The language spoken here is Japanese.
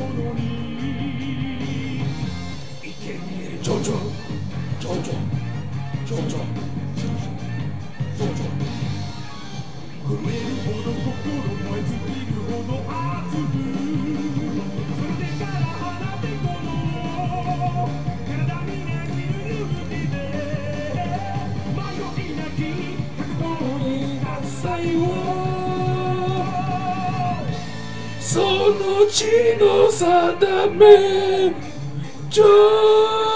のに生贄ジョジョジョジョジョジョ震えるほど心燃え尽きるほど熱くそれから放てこの体になき勇気で迷いなき覚悟に喝采をその血の定めジョ